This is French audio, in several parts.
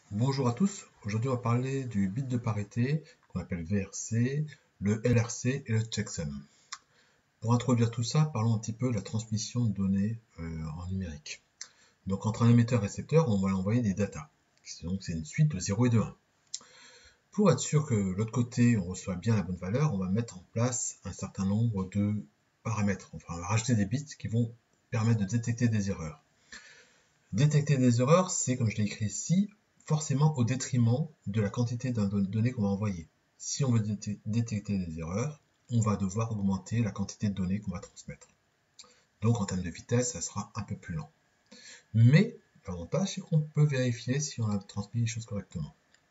Bonjour à tous, aujourd'hui on va parler du bit de parité qu'on appelle VRC, le LRC et le checksum. Pour introduire tout ça, parlons un petit peu de la transmission de données en numérique. Donc entre un émetteur et un récepteur, on va envoyer des datas. Donc c'est une suite de 0 et de 1. Pour être sûr que de l'autre côté on reçoit bien la bonne valeur, on va mettre en place un certain nombre de paramètres. Enfin, on va rajouter des bits qui vont permettre de détecter des erreurs. Détecter des erreurs, c'est, comme je l'ai écrit ici, forcément au détriment de la quantité de données qu'on va envoyer. Si on veut détecter des erreurs, on va devoir augmenter la quantité de données qu'on va transmettre. Donc en termes de vitesse, ça sera un peu plus lent. Mais l'avantage, c'est qu'on peut vérifier si on a transmis les choses correctement.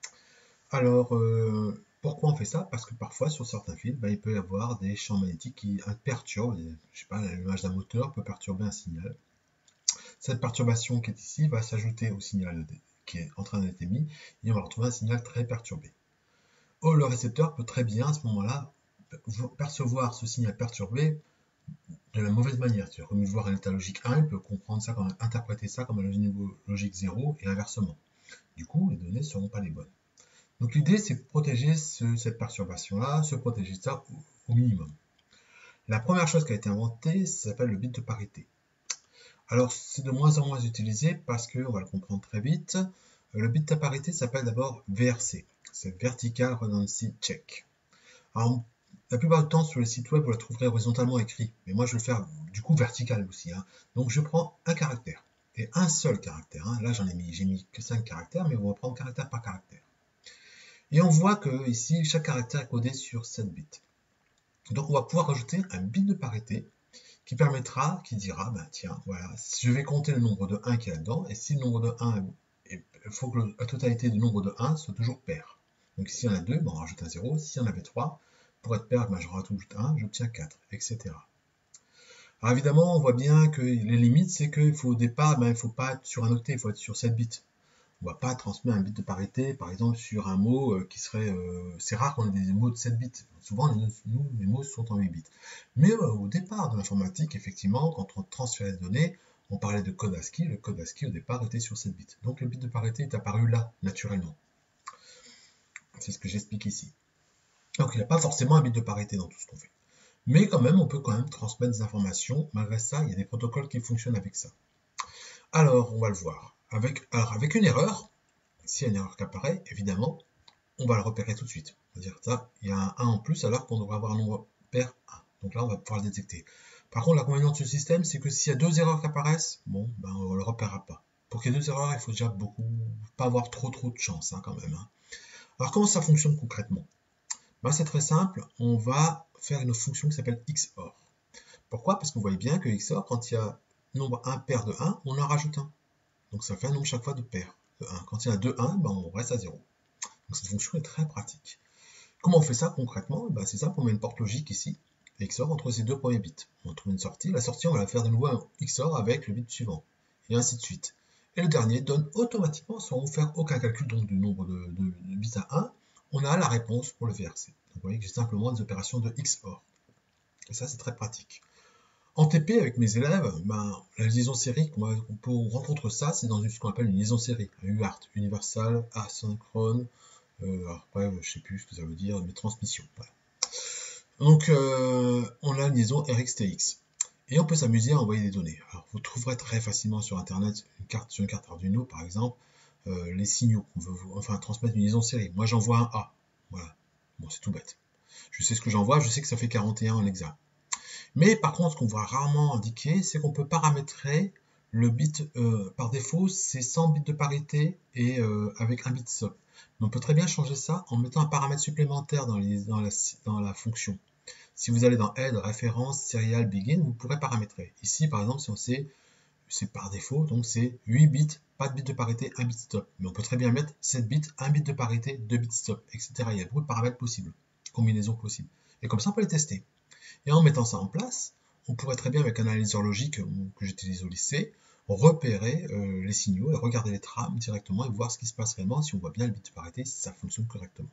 Alors, pourquoi on fait ça? Parce que parfois, sur certains fils, il peut y avoir des champs magnétiques qui perturbent, je sais pas, l'image d'un moteur peut perturber un signal. Cette perturbation qui est ici va s'ajouter au signal qui est en train d'être émis et on va retrouver un signal très perturbé. Le récepteur peut très bien à ce moment-là percevoir ce signal perturbé de la mauvaise manière. C'est-à-dire comme voir un état logique 1, il peut comprendre ça comme, interpréter ça comme un niveau logique 0 et inversement. Du coup, les données ne seront pas les bonnes. Donc l'idée, c'est de protéger cette perturbation-là, se protéger de ça au minimum. La première chose qui a été inventée, ça s'appelle le bit de parité. Alors, c'est de moins en moins utilisé parce que, on va le comprendre très vite, le bit de parité s'appelle d'abord VRC, c'est Vertical Redundancy Check. Alors, la plupart du temps, sur les sites web, vous la trouverez horizontalement écrit, mais moi, je vais le faire du coup vertical aussi. Donc, je prends un caractère, et un seul caractère. Là, j'ai mis que 5 caractères, mais on va prendre caractère par caractère. Et on voit que ici, chaque caractère est codé sur 7 bits. Donc, on va pouvoir rajouter un bit de parité qui dira, tiens, voilà, je vais compter le nombre de 1 qui est là-dedans, et si le nombre de 1, il faut que la totalité du nombre de 1 soit toujours pair. Donc s'il y en a 2, on rajoute un 0, s'il y en avait 3, pour être pair, je rajoute 1, j'obtiens 4, etc. Alors évidemment, on voit bien que les limites, c'est qu'il faut au départ, il ne faut pas être sur un octet, il faut être sur 7 bits. On ne va pas transmettre un bit de parité, par exemple, sur un mot qui serait... c'est rare qu'on ait des mots de 7 bits. Souvent, nous, les mots sont en 8 bits. Mais au départ de l'informatique, effectivement, quand on transférait des données, on parlait de code ASCII. Le code ASCII, au départ, était sur 7 bits. Donc, le bit de parité est apparu là, naturellement. C'est ce que j'explique ici. Donc, il n'y a pas forcément un bit de parité dans tout ce qu'on fait. Mais quand même, on peut quand même transmettre des informations. Malgré ça, il y a des protocoles qui fonctionnent avec ça. Alors, on va le voir. Avec une erreur, s'il y a une erreur qui apparaît, évidemment, on va le repérer tout de suite. C'est-à-dire ça, il y a un 1 en plus alors qu'on devrait avoir un nombre pair 1. Donc là, on va pouvoir le détecter. Par contre, l'inconvénient de ce système, c'est que s'il y a deux erreurs qui apparaissent, on ne le repérera pas. Pour qu'il y ait deux erreurs, il faut déjà pas avoir trop de chance quand même. Alors comment ça fonctionne concrètement? C'est très simple, on va faire une fonction qui s'appelle XOR. Pourquoi? Parce que vous voyez bien que XOR, quand il y a nombre 1 pair de 1, on en rajoute un. Donc ça fait un nombre chaque fois de pair de 1. Quand il y a 2 1, on reste à 0. Donc cette fonction est très pratique. Comment on fait ça concrètement? C'est simple, on met une porte logique ici, XOR entre ces deux premiers bits. On trouve une sortie. La sortie, on va la faire de nouveau un XOR avec le bit suivant, et ainsi de suite. Et le dernier donne automatiquement, sans faire aucun calcul donc, du nombre de bits à 1, on a la réponse pour le VRC. Donc vous voyez que j'ai simplement des opérations de XOR. Et ça, c'est très pratique. En TP, avec mes élèves, la liaison sérique, on rencontre ça, c'est dans ce qu'on appelle une liaison série, un UART, Universal Asynchrone. Après, je ne sais plus ce que ça veut dire, mais transmission. Voilà. Donc, on a une liaison RxTX. Et on peut s'amuser à envoyer des données. Alors, vous trouverez très facilement sur Internet, sur une carte Arduino, par exemple, les signaux qu'on veut transmettre une liaison série. Moi, j'envoie un A. Voilà. Bon, c'est tout bête. Je sais ce que j'envoie, je sais que ça fait 41 en hexa. Mais par contre, ce qu'on voit rarement indiquer, c'est qu'on peut paramétrer le bit par défaut, c'est 100 bits de parité et avec un bit stop. Mais on peut très bien changer ça en mettant un paramètre supplémentaire dans la fonction. Si vous allez dans Add, Référence, Serial, Begin, vous pourrez paramétrer. Ici, par exemple, si on sait, c'est par défaut, donc c'est 8 bits, pas de bit de parité, 1 bit stop. Mais on peut très bien mettre 7 bits, 1 bit de parité, 2 bits stop, etc. Il y a beaucoup de paramètres possibles, combinaisons possibles. Et comme ça, on peut les tester. Et en mettant ça en place, on pourrait très bien, avec un analyseur logique que j'utilise au lycée, repérer les signaux et regarder les trames directement et voir ce qui se passe réellement, si on voit bien le bit de parité, si ça fonctionne correctement.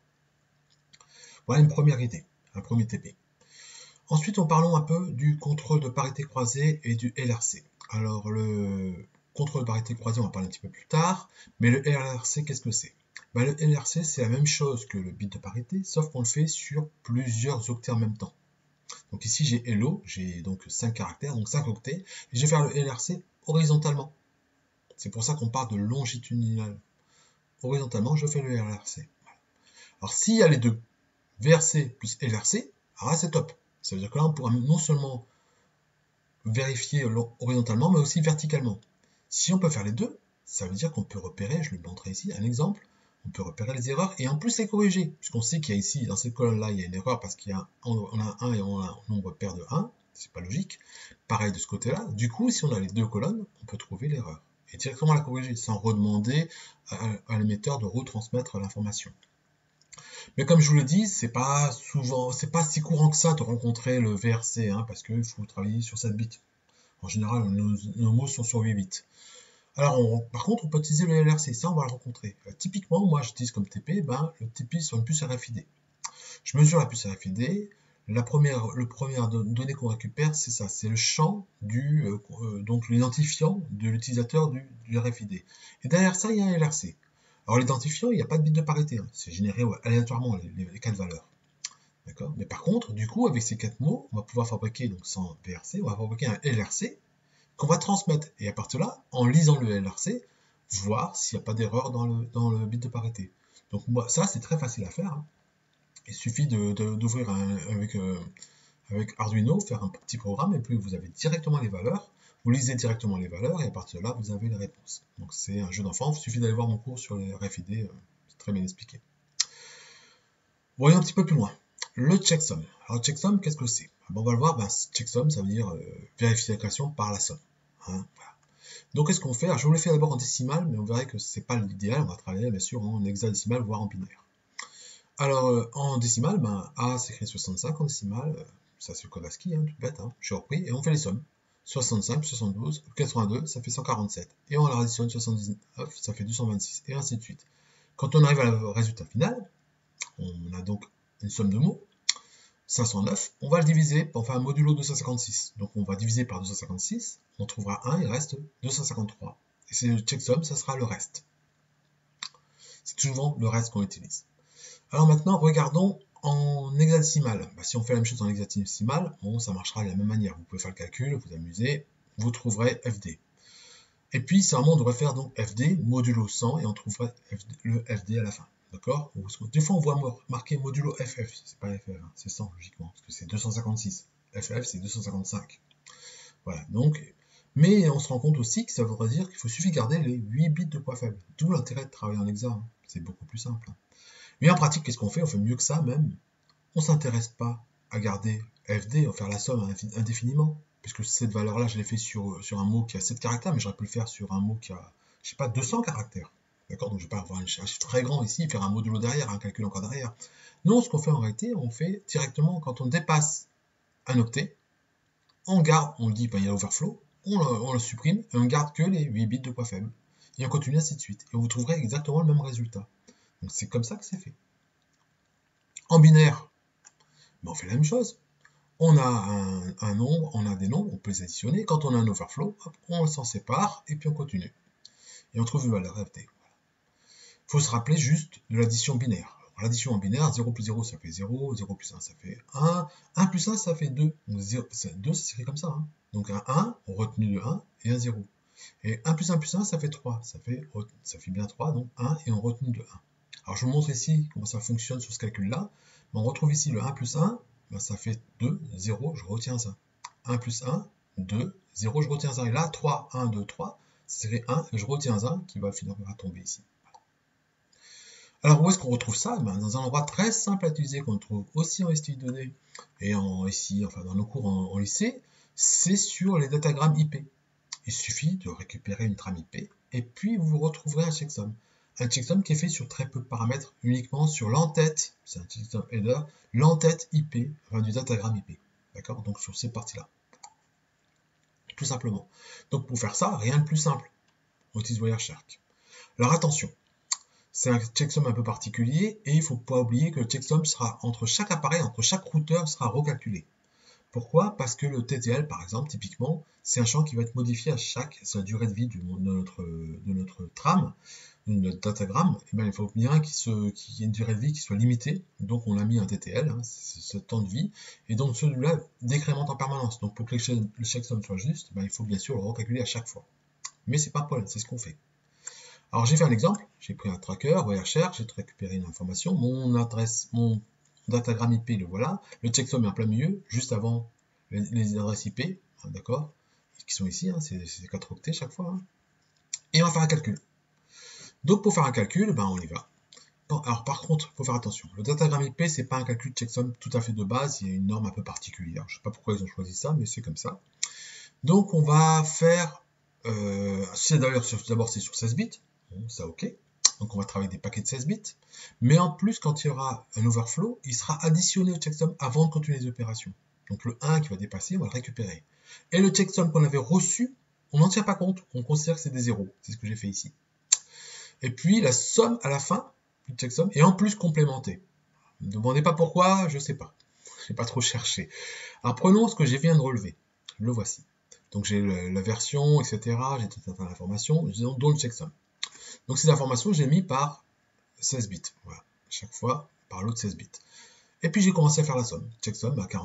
Voilà une première idée, un premier TP. Ensuite, parlons un peu du contrôle de parité croisée et du LRC. Alors, le contrôle de parité croisé, on va parler un petit peu plus tard. Mais le LRC, qu'est-ce que c'est? Ben, le LRC, c'est la même chose que le bit de parité, sauf qu'on le fait sur plusieurs octets en même temps. Donc ici, j'ai hello, j'ai donc 5 caractères, donc 5 octets, et je vais faire le LRC horizontalement. C'est pour ça qu'on parle de longitudinal. Horizontalement, je fais le LRC. Voilà. Alors, s'il y a les deux, VRC plus LRC, alors là, c'est top. Ça veut dire que là, on pourra non seulement vérifier horizontalement, mais aussi verticalement. Si on peut faire les deux, ça veut dire qu'on peut repérer, je le montrerai ici, un exemple, on peut repérer les erreurs et en plus les corriger, puisqu'on sait qu'il y a ici, dans cette colonne-là, il y a une erreur parce qu'on a un 1 et on a un nombre pair de 1, c'est pas logique. Pareil de ce côté-là, du coup, si on a les deux colonnes, on peut trouver l'erreur et directement la corriger sans redemander à l'émetteur de retransmettre l'information. Mais comme je vous le dis, c'est pas si courant que ça de rencontrer le VRC, hein, parce qu'il faut travailler sur 7 bits. En général, nos mots sont sur 8 bits. Alors, par contre, on peut utiliser le LRC, ça on va le rencontrer. Typiquement, moi j'utilise comme TP, le TP sur une puce RFID. Je mesure la puce RFID, le première donnée qu'on récupère, c'est ça, c'est le champ donc l'identifiant de l'utilisateur du RFID. Et derrière ça, il y a un LRC. Alors l'identifiant, il n'y a pas de bit de parité, hein. C'est généré aléatoirement les 4 valeurs. D'accord. Mais par contre, du coup, avec ces 4 mots, on va pouvoir fabriquer, donc sans VRC, on va fabriquer un LRC qu'on va transmettre. Et à partir de là, en lisant le LRC, voir s'il n'y a pas d'erreur dans le bit de parité. Donc moi, ça, c'est très facile à faire, hein. Il suffit d'ouvrir avec Arduino, faire un petit programme, et puis vous avez directement les valeurs. Vous lisez directement les valeurs, et à partir de là, vous avez les réponses. Donc c'est un jeu d'enfant, il suffit d'aller voir mon cours sur les RFID, c'est très bien expliqué. Voyons un petit peu plus loin. Le checksum. Alors checksum, qu'est-ce que c'est? On va le voir, checksum, ça veut dire vérification par la somme. Hein, voilà. Donc qu'est-ce qu'on fait? Alors, je vous le fais d'abord en décimal, mais on verra que c'est pas l'idéal, on va travailler bien sûr en hexadécimal, voire en binaire. Alors en décimal, A s'écrit 65 en décimal, ça c'est le code ASCII, hein, tout bête, hein, j'ai repris, et on fait les sommes. 65, 72, 82, ça fait 147. Et on la additionne 79, ça fait 226, et ainsi de suite. Quand on arrive au résultat final, on a donc une somme de mots, 509, on va le diviser pour faire un modulo 256. Donc on va diviser par 256, on trouvera 1, il reste 253. Et c'est le checksum, ça sera le reste. C'est souvent le reste qu'on utilise. Alors maintenant, regardons en hexadécimal. Si on fait la même chose en hexadécimal, bon, ça marchera de la même manière. Vous pouvez faire le calcul, vous amuser, vous trouverez FD. Et puis, on devrait faire donc FD modulo 100 et on trouverait le FD à la fin. D'accord? Des fois, on voit marquer modulo FF. C'est pas FF, hein, c'est 100 logiquement, parce que c'est 256. FF, c'est 255. Voilà, donc, mais on se rend compte aussi que ça voudrait dire qu'il suffit de garder les 8 bits de poids faible. D'où l'intérêt de travailler en hexa, hein. C'est beaucoup plus simple. Hein. Mais en pratique, qu'est-ce qu'on fait? On fait mieux que ça même. On ne s'intéresse pas à garder FD, à faire la somme indéfiniment. Puisque cette valeur-là, je l'ai fait sur un mot qui a 7 caractères, mais j'aurais pu le faire sur un mot qui a, je sais pas, 200 caractères. D'accord? Donc je ne vais pas avoir un chiffre très grand ici, faire un modulo derrière, un calcul encore derrière. Non, ce qu'on fait en réalité, on fait directement quand on dépasse un octet, on garde, on dit, il y a overflow, on le supprime, et on garde que les 8 bits de poids faible. Et on continue ainsi de suite. Et vous trouverez exactement le même résultat. Donc c'est comme ça que c'est fait. En binaire, on fait la même chose. On a un nombre, on a des nombres, on peut les additionner. Quand on a un overflow, hop, on s'en sépare et puis on continue. Et on trouve une valeur FD. Il faut se rappeler juste de l'addition binaire. L'addition en binaire, 0 plus 0 ça fait 0, 0 plus 1 ça fait 1, 1 plus 1 ça fait 2. Donc 2 ça s'écrit comme ça. Hein. Donc un 1, retenu de 1 et un 0. Et 1 plus 1 plus 1 ça fait 3. Ça fait bien 3, donc 1 et on retenu de 1. Alors je vous montre ici comment ça fonctionne sur ce calcul-là. On retrouve ici le 1 plus 1, ça fait 2, 0, je retiens ça. 1 plus 1, 2, 0, je retiens ça. Et là, 3, 1, 2, 3, ça fait 1, je retiens 1 qui va finalement tomber ici. Alors où est-ce qu'on retrouve ça? Dans un endroit très simple à utiliser qu'on trouve aussi en STI données et ici, enfin dans nos cours en lycée, c'est sur les datagrammes IP. Il suffit de récupérer une trame IP et puis vous retrouverez un checksum. Un checksum qui est fait sur très peu de paramètres, uniquement sur l'entête, c'est un checksum header, l'entête IP, enfin du datagramme IP. D'accord? Donc sur ces parties-là. Tout simplement. Donc pour faire ça, rien de plus simple. On utilise Wireshark. Alors attention, c'est un checksum un peu particulier et il ne faut pas oublier que le checksum sera entre chaque appareil, entre chaque routeur sera recalculé. Pourquoi? Parce que le TTL, par exemple, typiquement, c'est un champ qui va être modifié à c'est la durée de vie de notre trame, de notre datagramme. Et bien, il faut bien qu'il y ait une durée de vie qui soit limitée. Donc, on a mis un TTL, hein, c'est ce temps de vie. Et donc, celui-là décrémente en permanence. Donc, pour que le checksum soit juste, ben, il faut bien sûr le recalculer à chaque fois. Mais c'est pas un problème, c'est ce qu'on fait. Alors, j'ai fait un exemple. J'ai pris un tracker, Wireshark, j'ai récupéré une information. Mon datagramme IP, le voilà. Le checksum est en plein milieu, juste avant les adresses IP, hein, d'accord, qui sont ici, hein, c'est 4 octets chaque fois. Hein. Et on va faire un calcul. Donc pour faire un calcul, ben on y va. Bon, alors par contre, il faut faire attention. Le datagramme IP, c'est pas un calcul checksum tout à fait de base, il y a une norme un peu particulière. Je sais pas pourquoi ils ont choisi ça, mais c'est comme ça. Donc on va faire, d'abord c'est sur 16 bits, bon, ça ok. Donc on va travailler des paquets de 16 bits. Mais en plus, quand il y aura un overflow, il sera additionné au checksum avant de continuer les opérations. Donc le 1 qui va dépasser, on va le récupérer. Et le checksum qu'on avait reçu, on n'en tient pas compte, on considère que c'est des zéros. C'est ce que j'ai fait ici. Et puis la somme à la fin du checksum est en plus complémentée. Ne me demandez pas pourquoi, je ne sais pas. Je n'ai pas trop cherché. Alors prenons ce que je viens de relever. Le voici. Donc j'ai la version, etc. J'ai tout un tas d'informations, dont le checksum. Donc ces informations, j'ai mis par 16 bits. Voilà. Chaque fois, par l'autre 16 bits. Et puis j'ai commencé à faire la somme. Checksum à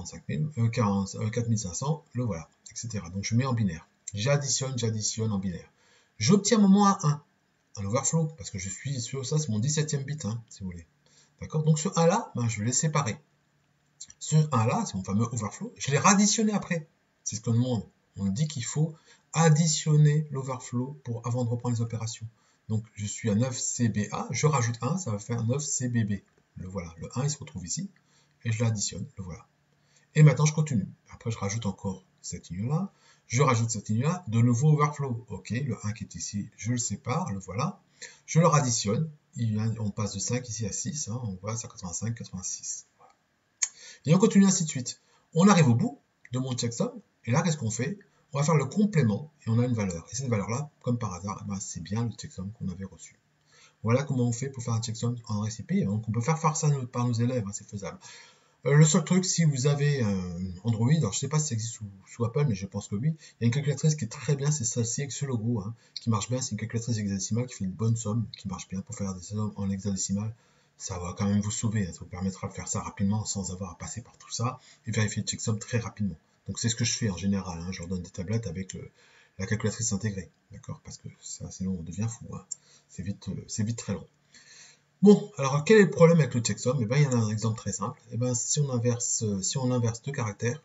4500, le voilà, etc. Donc je mets en binaire. J'additionne en binaire. J'obtiens mon moins 1, un overflow, parce que je suis sur ça, c'est mon 17e bit, hein, si vous voulez. D'accord? Donc ce 1 là, ben, je vais le séparer. Ce 1 là, c'est mon fameux overflow, je l'ai radditionné après. C'est ce qu'on demande. On dit qu'il faut additionner l'overflow avant de reprendre les opérations. Donc je suis à 9CBA, je rajoute 1, ça va faire 9CBB. Le voilà, le 1 il se retrouve ici, et je l'additionne, le voilà. Et maintenant je continue. Après je rajoute encore cette ligne-là, je rajoute cette ligne-là, de nouveau overflow. Ok, le 1 qui est ici, je le sépare, le voilà. Je le additionne, on passe de 5 ici à 6, hein, on voit ça 85, 86. Voilà. Et on continue ainsi de suite. On arrive au bout de mon checksum, et là qu'est-ce qu'on fait? On va faire le complément, et on a une valeur. Et cette valeur-là, comme par hasard, ben, c'est bien le checksum qu'on avait reçu. Voilà comment on fait pour faire un checksum en récipient. Donc on peut faire ça par nos élèves, hein, c'est faisable. Le seul truc, si vous avez Android, alors je ne sais pas si ça existe sous Apple, mais je pense que oui, il y a une calculatrice qui est très bien, c'est celle-ci avec ce logo, hein, qui marche bien, c'est une calculatrice hexadécimale qui fait une bonne somme, qui marche bien pour faire des sommes en hexadécimal. Ça va quand même vous sauver, hein, ça vous permettra de faire ça rapidement sans avoir à passer par tout ça et vérifier le checksum très rapidement. Donc c'est ce que je fais en général, hein, je leur donne des tablettes avec la calculatrice intégrée, d'accord, parce que ça, sinon on devient fou, hein. C'est vite très long. Bon, alors quel est le problème avec le checksum? Eh ben, il y en a un exemple très simple. Eh ben, si on inverse deux caractères,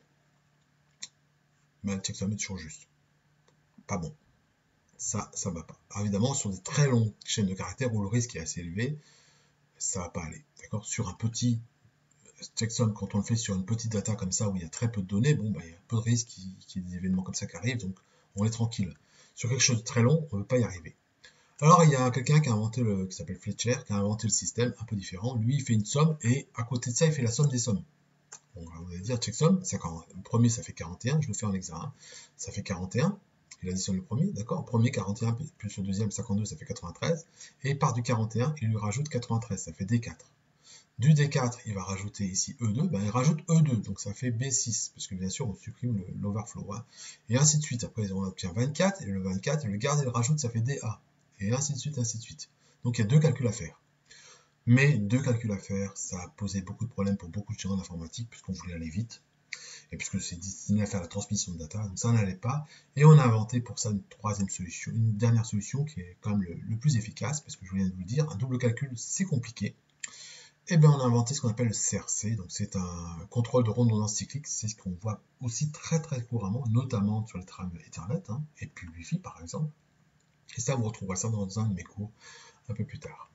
ben, le checksum est toujours juste. Pas bon. Ça va pas. Alors évidemment, sur des très longues chaînes de caractères où le risque est assez élevé, ça va pas aller. D'accord? Sur un petit checksum, quand on le fait sur une petite data comme ça où il y a très peu de données, bon, ben, il y a peu de risques qu'il y ait des événements comme ça qui arrivent, donc on est tranquille. Sur quelque chose de très long, on ne peut pas y arriver. Alors, il y a quelqu'un qui s'appelle Fletcher, qui a inventé le système un peu différent. Lui, il fait une somme et à côté de ça, il fait la somme des sommes. Bon, on va dire checksum, le premier, ça fait 41, je le fais en hexa, hein. Ça fait 41, il additionne le premier, d'accord? Le premier, 41, plus le deuxième, 52, ça fait 93. Et il part du 41, il lui rajoute 93, ça fait D4. Du D4, il va rajouter ici E2, ben il rajoute E2, donc ça fait B6, parce que bien sûr, on supprime l'overflow, hein. Et ainsi de suite. Après, on obtient 24, et le 24, il le garde et le rajoute, ça fait DA. Et ainsi de suite, ainsi de suite. Donc il y a deux calculs à faire. Mais deux calculs à faire, ça a posé beaucoup de problèmes pour beaucoup de gens en informatique, puisqu'on voulait aller vite, et puisque c'est destiné à faire la transmission de data, donc ça n'allait pas. Et on a inventé pour ça une troisième solution, une dernière solution qui est quand même le plus efficace, parce que je viens de vous le dire, un double calcul, c'est compliqué. Et bien on a inventé ce qu'on appelle le CRC, donc c'est un contrôle de redondance cyclique, c'est ce qu'on voit aussi très couramment, notamment sur les trames Ethernet, hein, et puis Wi-Fi par exemple. Et ça, vous retrouverez ça dans un de mes cours un peu plus tard.